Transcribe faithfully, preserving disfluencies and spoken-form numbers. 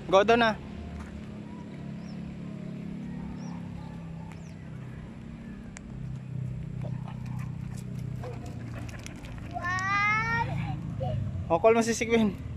Go doon na. O, call mo si Sigwin.